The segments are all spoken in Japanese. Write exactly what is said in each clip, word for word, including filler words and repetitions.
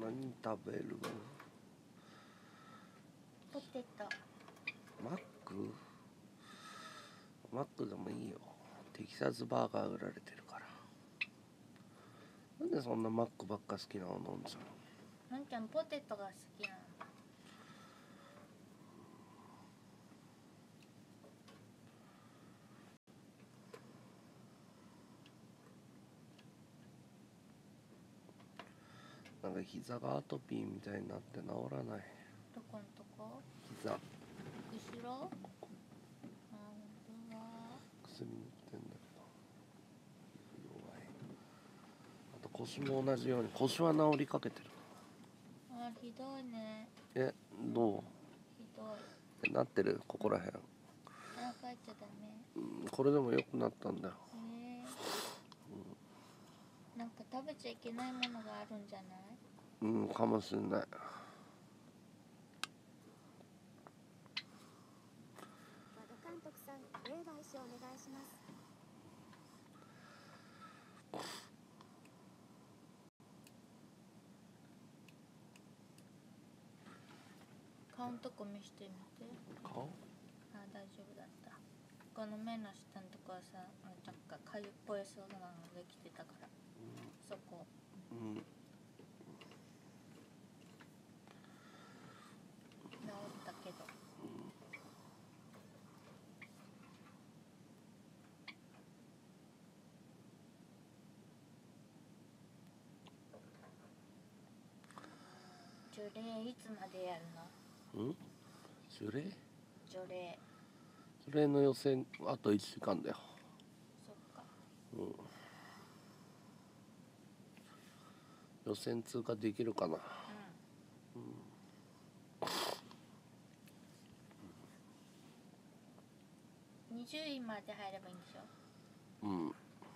何食べる？ ポテト。 マック？マックでもいいよ。テキサスバーガー売られてるから。なんでそんなマックばっか好きなの？のんちゃん。 のんちゃんポテトが好きなの。 なんか膝がアトピーみたいになって治らない。 どこのとこ？ 膝。 後ろ？あ、ほんとだ。 薬塗ってんだけど弱い。あと腰も同じように、腰は治りかけてる。 あ、ひどいね。 え、どう？ ひどい。 え、なってる？ここらへん。 腹かいちゃダメ。 うん、これでも良くなったんだよ。 えーうん、なんか食べちゃいけないものがあるんじゃない？ うん、かもしれない。 和田監督さん、霊媒師お願いします。 顔のとこ見してみて。 顔？ あ、大丈夫だった。この目の下のとこはさ、なんかかゆっぽいそうなのできてたから、うん、そこ。 うん。 治ったけど。除霊いつまでやるの？うん？除霊？ 除霊。 除霊の予選あといちじかんだよ。 そっか。 うん。予選通過できるかな。うん。 うん、にじゅういまで入ればいいんでしょ？ うん。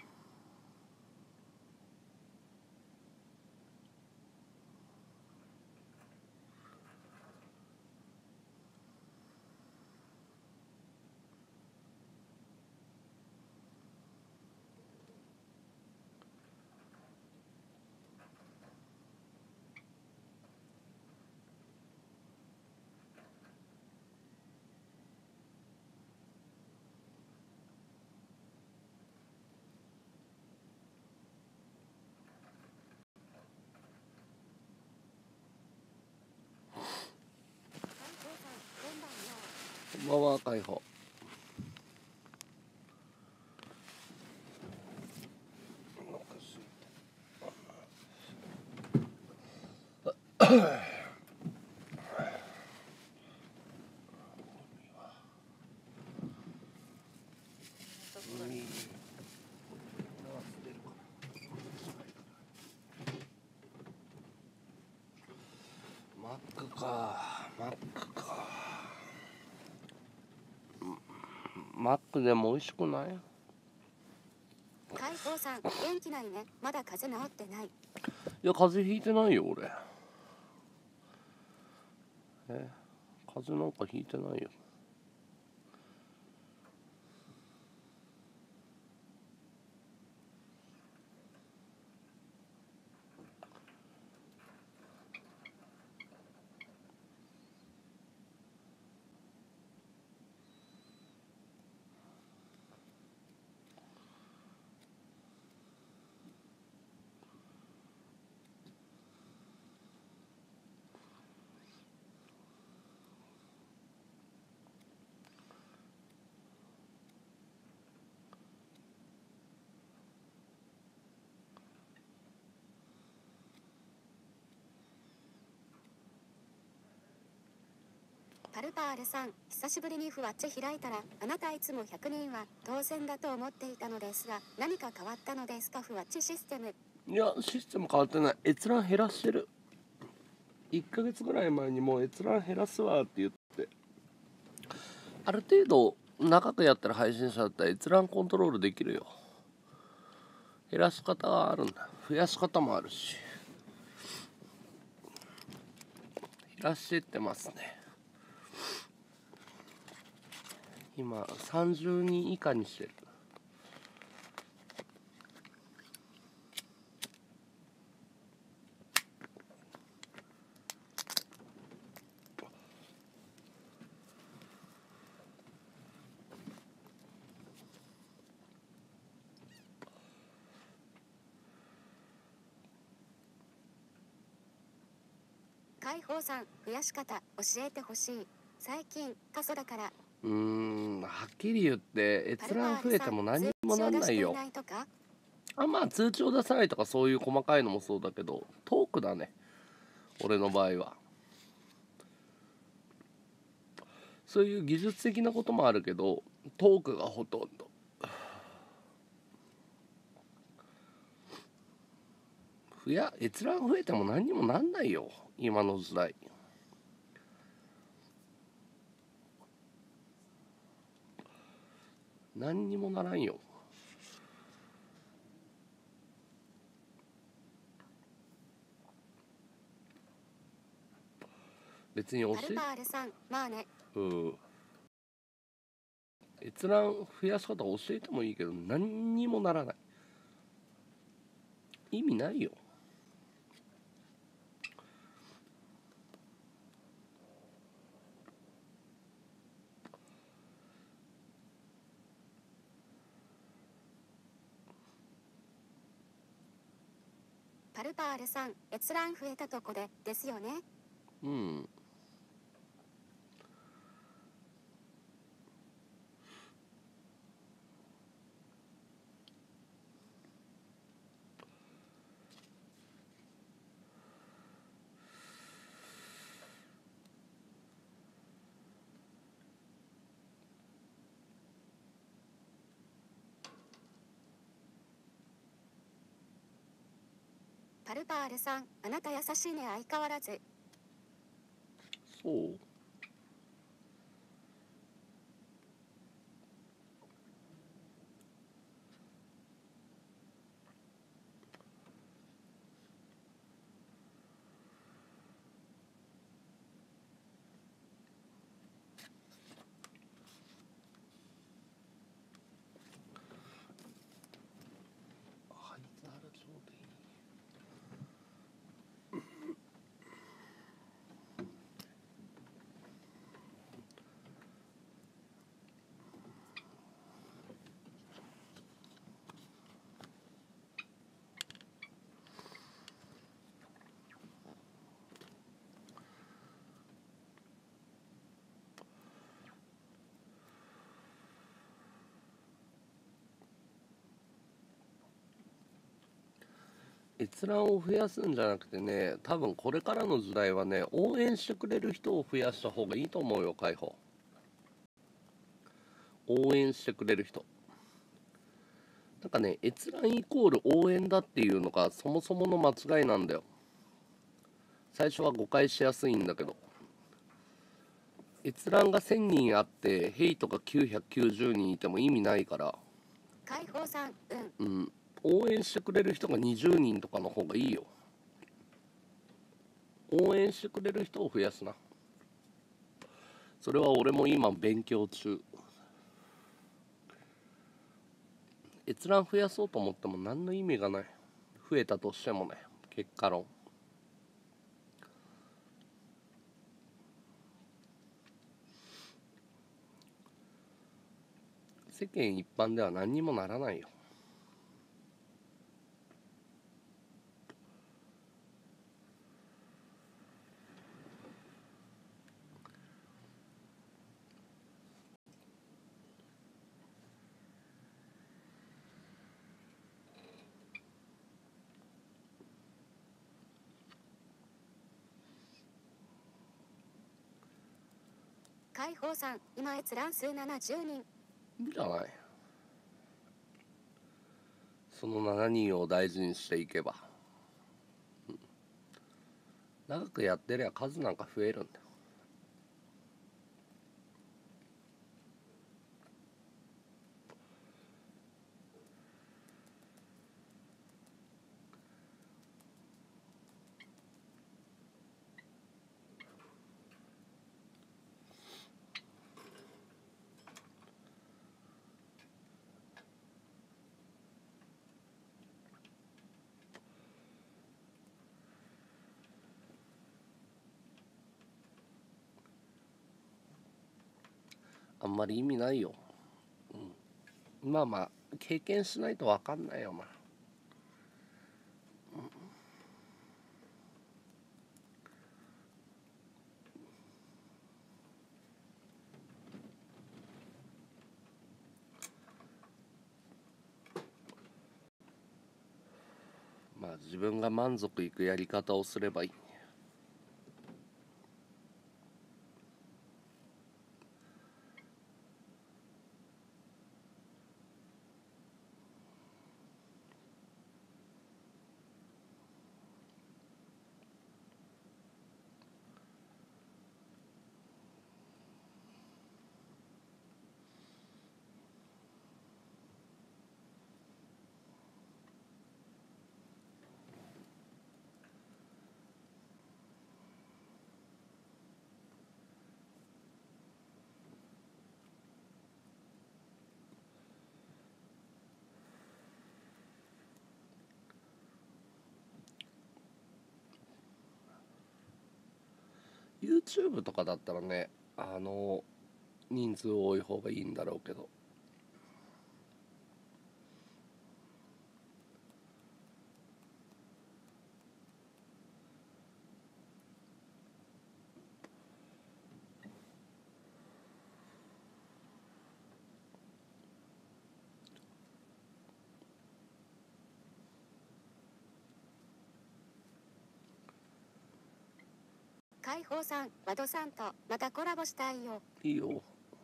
こんばんは、解放。マックか、マックか。マックでも美味しくない？ 海宝さん、元気ないね。まだ風邪治ってない。 いや、風邪ひいてないよ俺。え、風邪なんかひいてないよ。 パルパールさん、久しぶりにふわっち開いたら、あなたいつもひゃくにんは当選だと思っていたのですが、何か変わったのですか？ふわっちシステム。 いや、システム変わってない。閲覧減らしてる。いっかげつぐらい前にもう閲覧減らすわって言って、ある程度長くやってる配信者だったら閲覧コントロールできるよ。減らし方があるんだ。増やし方もあるし。減らしてってますね。今さんじゅうにん以下にしてる。 解放さん、増やし方教えてほしい。最近過疎だから。 うーんはっきり言って閲覧増えても何にもなんないよ。あまあ通知を出さないとかそういう細かいのもそうだけど、トークだね俺の場合は。そういう技術的なこともあるけどトークがほとんど。増や閲覧増えても何にもなんないよ今の時代。何にもならんよ。別に教え、 まあね、 うん閲覧増やし方教えてもいいけど何にもならない。意味ないよ。 パルパールさん、閲覧増えたとこでですよね。 うん。 パルパールさん、あなた優しいね相変わらず。 そう閲覧を増やすんじゃなくてね、多分これからの時代はね、応援してくれる人を増やした方がいいと思うよ。解放応援してくれる人なんかね、閲覧イコール応援だっていうのがそもそもの間違いなんだよ。最初は誤解しやすいんだけど、閲覧がせんにんあってヘイトがきゅうひゃくきゅうじゅうにんいても意味ないから、 解放さん、 うん、うん、応援してくれる人がにじゅうにんとかの方がいいよ。応援してくれる人を増やすな。それは俺も今勉強中。閲覧増やそうと思っても何の意味がない。増えたとしてもね、結果論。世間一般では何にもならないよ。 解放さん、今閲覧数ななじゅうにんじゃない。そのしちにんを大事にしていけば、うん、長くやってりゃ数なんか増えるんだよ。あんまり意味ないよ、うん、まあまあ経験しないと分かんないよな、 自分が満足いくやり方をすればいい。YouTube とかだったらね、あの人数多い方がいいんだろうけど、 解放さん、ワドさんとまたコラボしたいよ。 いいよ。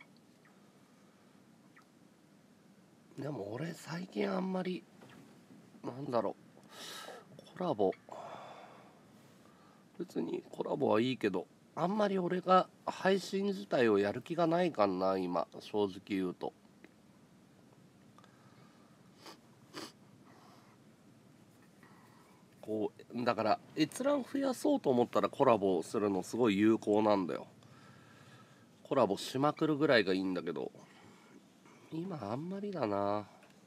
でも俺最近あんまりなんだろう、コラボ別にコラボはいいけど、あんまり俺が配信自体をやる気がないかな今、正直言うと。こうだから閲覧増やそうと思ったらコラボするのすごい有効なんだよ。コラボしまくるぐらいがいいんだけど、今あんまりだな。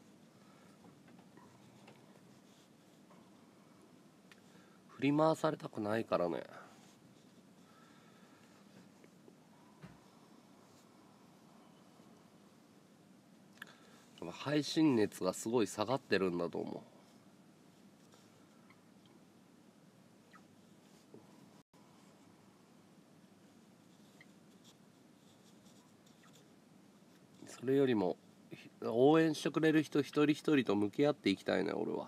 振り回されたくないからね。配信熱がすごい下がってるんだと思う。それよりも応援してくれる人一人一人と向き合っていきたいね俺は。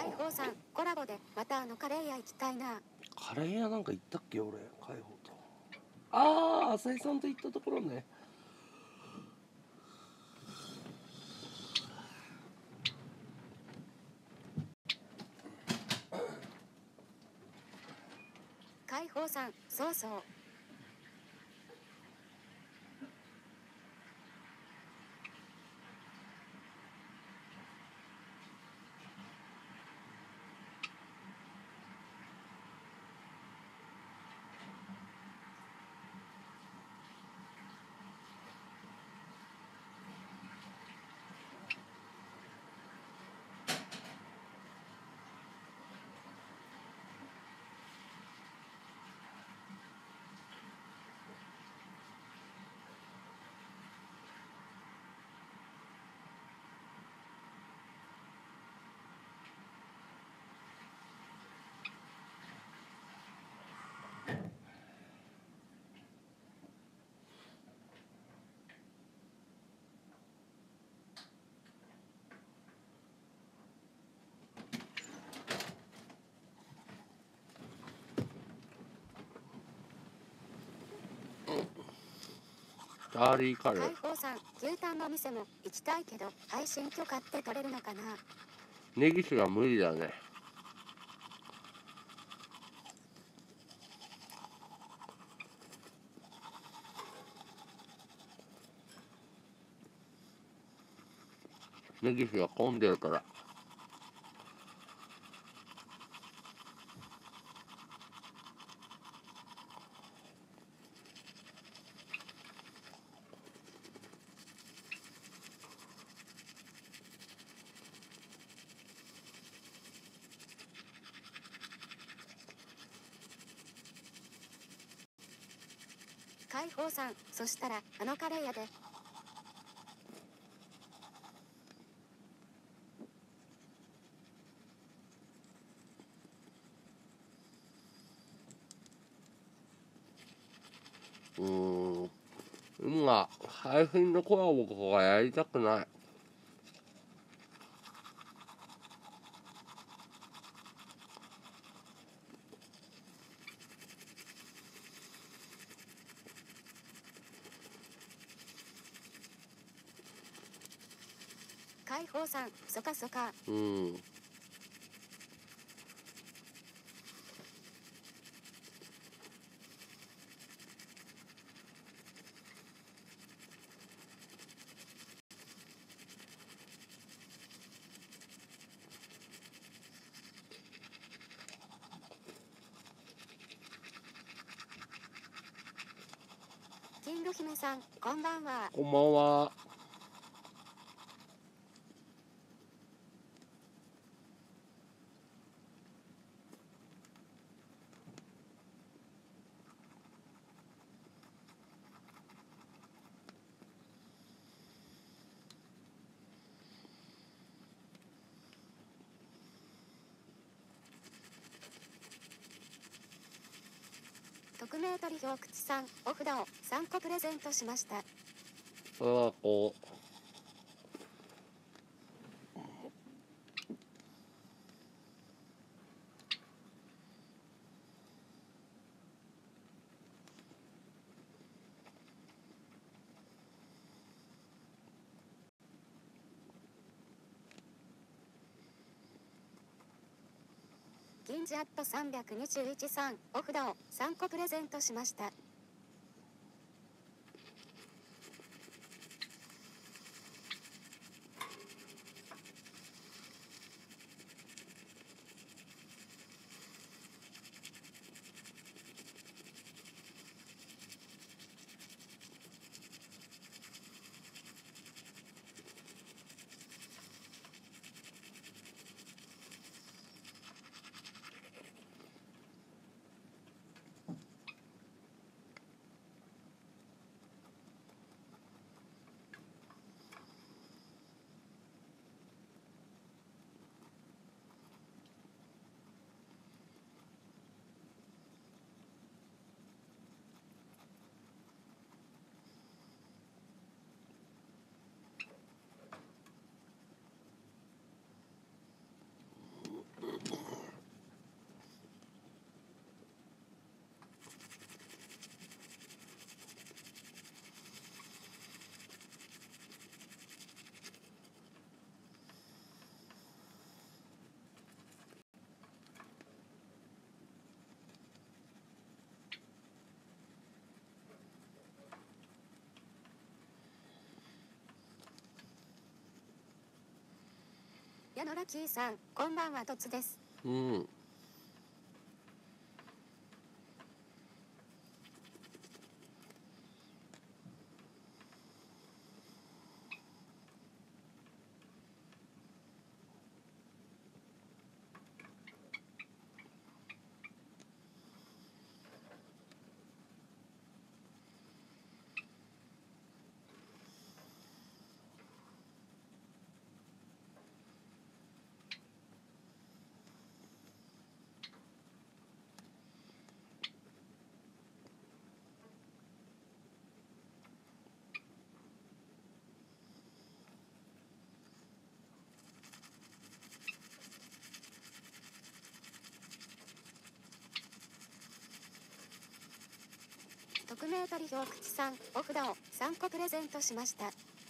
海宝さんコラボでまたあのカレー屋行きたいな。 カレー屋なんか行ったっけ俺、海宝と。ああ、浅井さんと行ったところね。 海宝さん、そうそう。 チャーリーカレー。 海宝さん、牛タンの店も行きたいけど配信許可って取れるのかな。 ネギシが無理だね。ネギシが混んでるから。 海宝さん、そしたらあのカレー屋で。 うーん、今配信のコラボとかやりたくない。 海宝さん、そかそか。 うん。 キング姫さん、こんばんは。 こんばんは。 匿名取表口さん、お札をさんこプレゼントしました。 それはこう。 銀ジアットさんびゃくにじゅういちさん、お札をさんこプレゼントしました。 矢野ラッキーさん、こんばんは、とつです。 うん。 匿名取表口さん、お札をさんこプレゼントしました。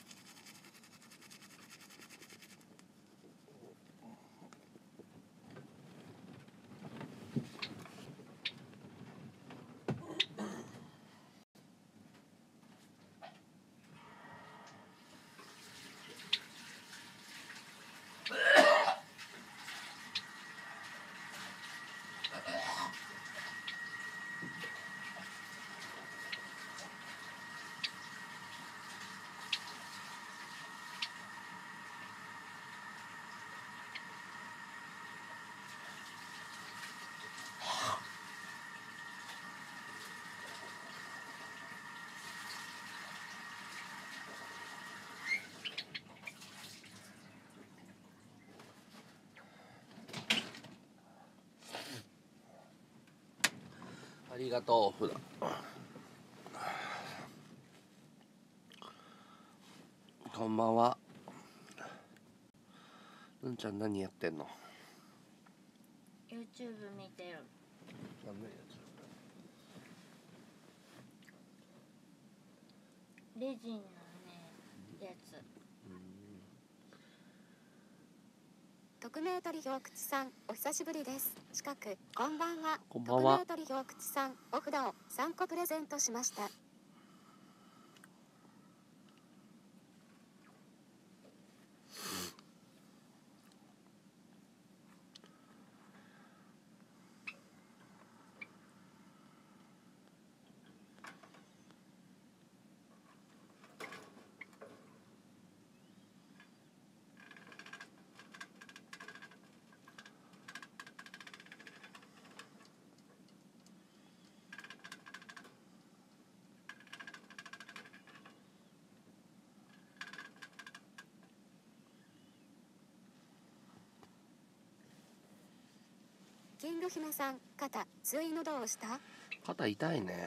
ありがとう。こんばんは。うんちゃん何やってんの？ YouTube 見てる。 何のやつ？ レジンのねやつ。 匿名取表口さん、お久しぶりです。近く、こんばんは。 こんばんは。 匿名取表口さん、お札をさんこプレゼントしました。キング姫さん、肩、通院のどうした？ 肩痛いね。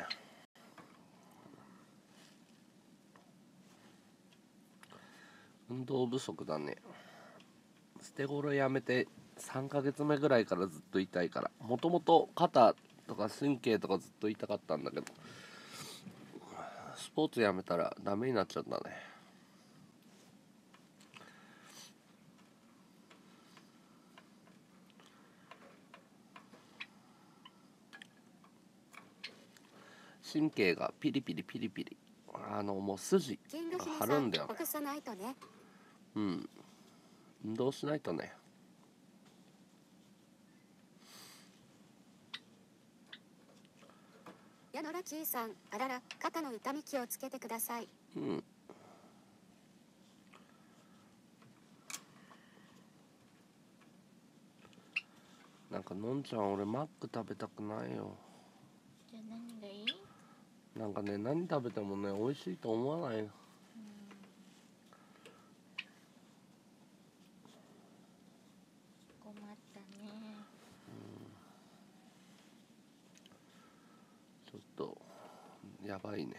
運動不足だね。捨て頃やめてさんかげつめぐらいからずっと痛いから、もともと肩とか神経とかずっと痛かったんだけど、スポーツやめたらダメになっちゃったね。神経がピリピリピリピリ、あのもう筋が張るんだよね。 ほぐさないとね。 うん、運動しないとね。 矢野ラッキーさん、あらら、肩の痛み気をつけてください。 うん。なんかのんちゃん、俺マック食べたくないよ。 じゃあ何がいい？ なんかね、何食べてもね美味しいと思わないの。 困ったね。 ちょっとやばいね。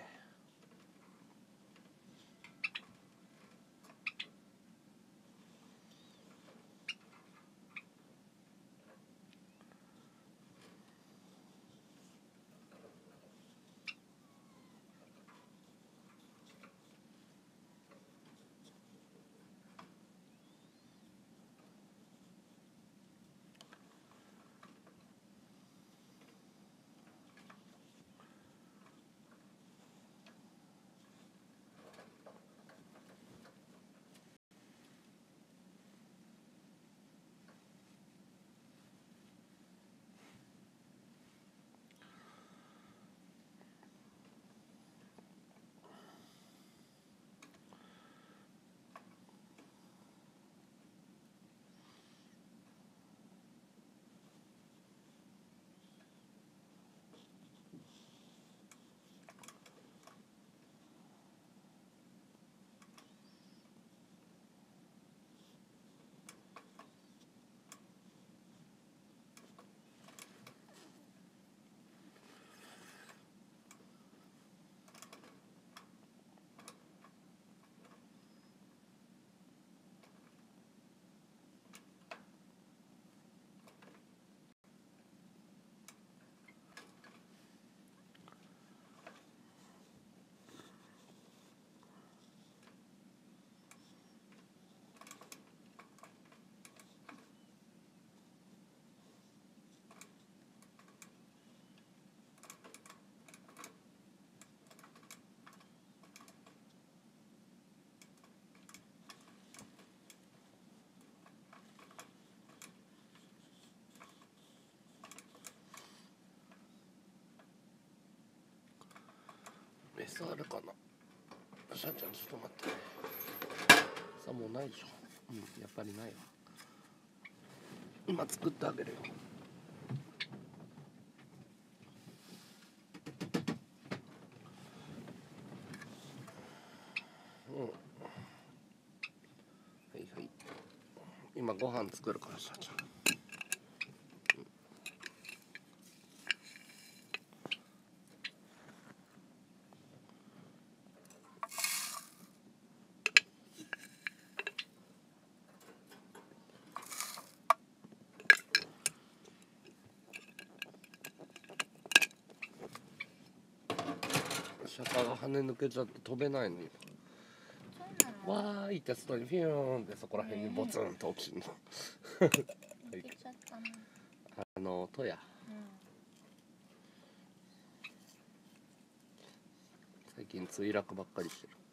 さああれかな。しゃあちゃんちょっと待って。さあもうないでしょ。うん、やっぱりないわ。今作ってあげるよ。うん。はいはい。今ご飯作るからしゃあちゃん。シャカが跳ね抜けちゃって飛べないの今。 そうなの。 わーいって外にフィューンってそこら辺にボツンと落ちるの。 抜けちゃったの。 あのとや。 うん。 最近墜落ばっかりしてる。